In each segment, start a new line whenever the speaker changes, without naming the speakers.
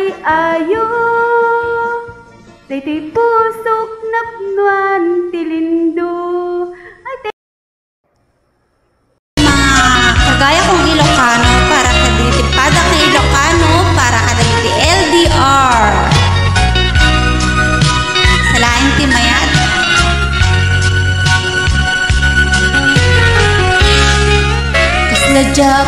ayo, daytoy pusok napnuan tilindo.
Kagaya kong Ilokano, para kadagiti padak na Ilokano, para kadagiti LDR. Salain ti mayat. Kasladyak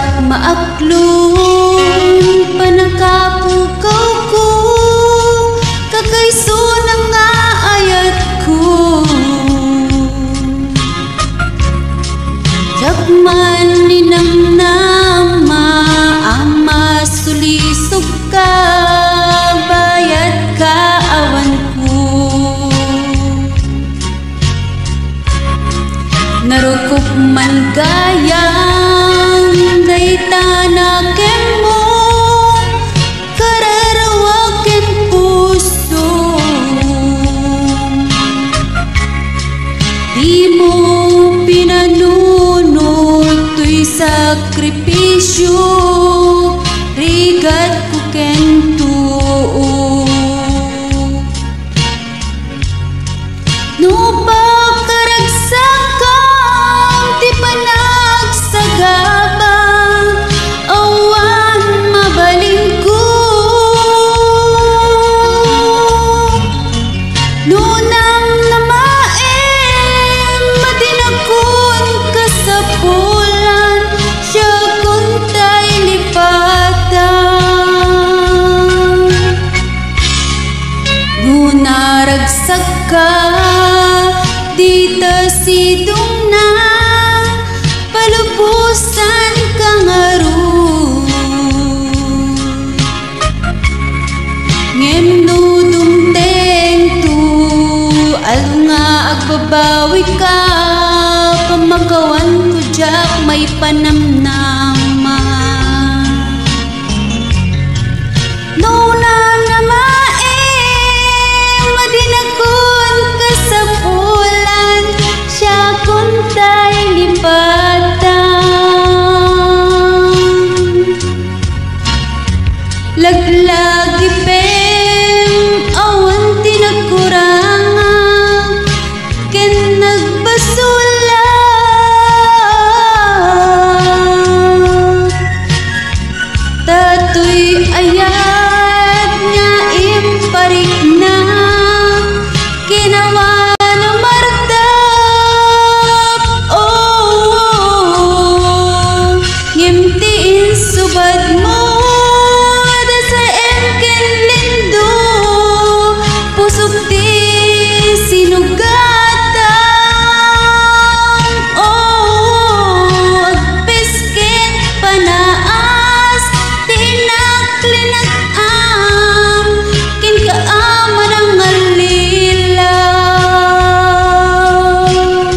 maaklong panakapukaw ko, kakayso na nga ayat ko. Yakman ninamnama ama sulisog ka, bayat ka awan ko. Narukop man gayang daytanaken mo, kararawaken puso. Di mo pinanunod to'y sakripisyo, rigat ko kento. No ba karagsakam ti panagsagabang, awan mabalin ko. No nang namaem madinakon kasapulan, siya kuntay lipatan. No naragsak ka, dita sidong na, palubusan ka nga ron. Ngem no dumteng to, alo nga agbabawi ka, pamagawan ko jak may panamnama. No na namaem madinakon kasapulan, siya kuntay lipatan. Laglagi pem awan tinagkurangan, ken nagbasulat. Tatoy ayat nga imparik na, kinawa na martap. Oh, ngimtiin subad mo, sa emken lindo, pusok ti sinugatan. Oh, agpiskin panaas, tinaklinag-am, kinkaaman ang alilaw.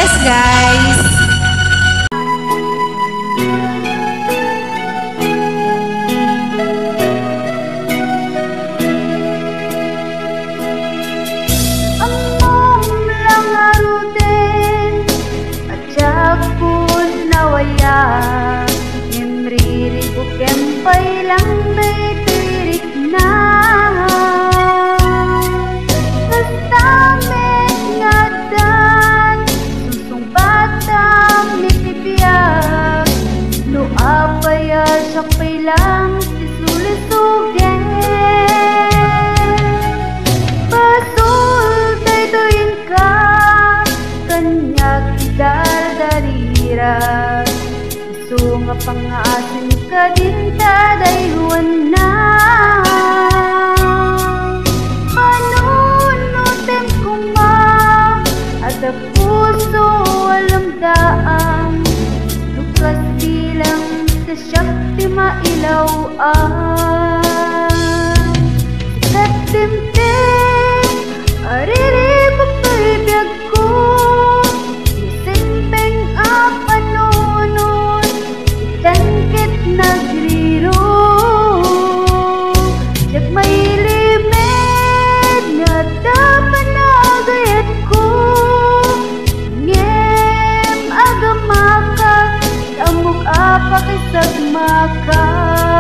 bless guys!
Amom lang arutin at yakun nawaya imriribuk kempay lang naitirik na nastamet nga dan susung batang nitibiyag no apaya sakpay lang isulisugen pasultay tuin ka kanyak dardarira sunga pangasin ka din kadayuan na panunutin ko ma at ang puso walang daang lukas bilang sa syakti mailawaan katimtim ariribok to'y biyag ko isimpeng apanunod itangkit nagriro jak may limit nga dapanagayat ko ngem agamaka amok apakisagmaka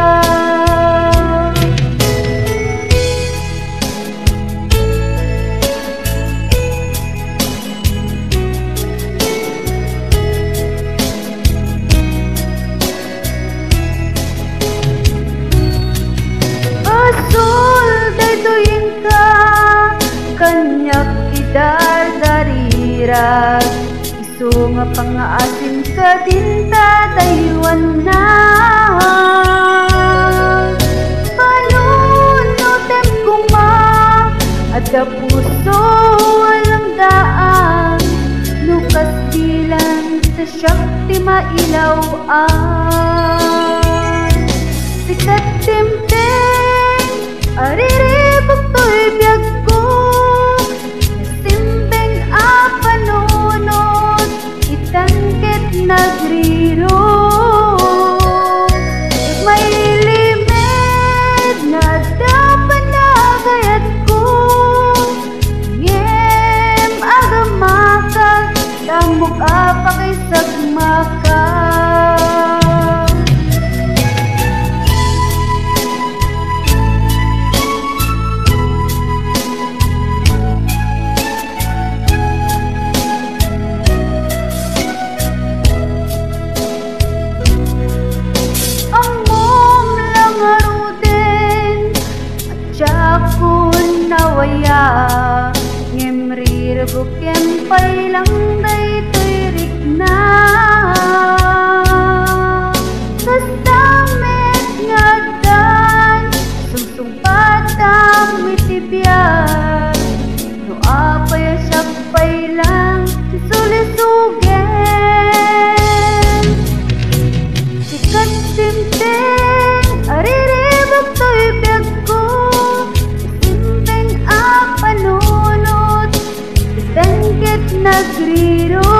pasultay tuyin ka kanyak idardarira iso nga pangaasin ka din tatayuan na panunutem ko ma at ang puso walang daan lukas bilang sa syakti mailawaan sikat timtim ariribok to'y biyag ko isimpeng apanunod itangkit nagriro may limit na dapanagayat ko ngem agamaka tamok apakisagmaka nawaya ngimriribuk kempay lang daytoy na sastamet nga dan sungsung batang mitibiyag no apay sakpay lang isulisugen sikat timtim ariribok to'y biyag ko panunod itangkit nagriro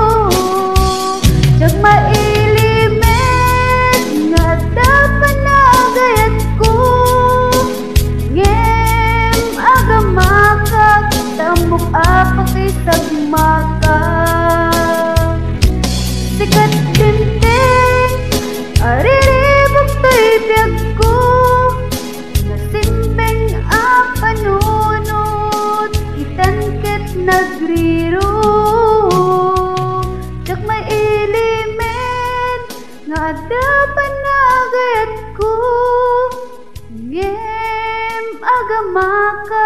jak mailimit nga dapanagayat ko ngem agamaka tambok apakisagmaka sikat timtim ariribok to'y biyag ko nasimpeng apanunod itangkit nagriro jak may element nga dapanagayat ko ngem agamaka